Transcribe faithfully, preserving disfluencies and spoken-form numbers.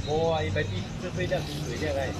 无啊，伊白比这飞量水量哎。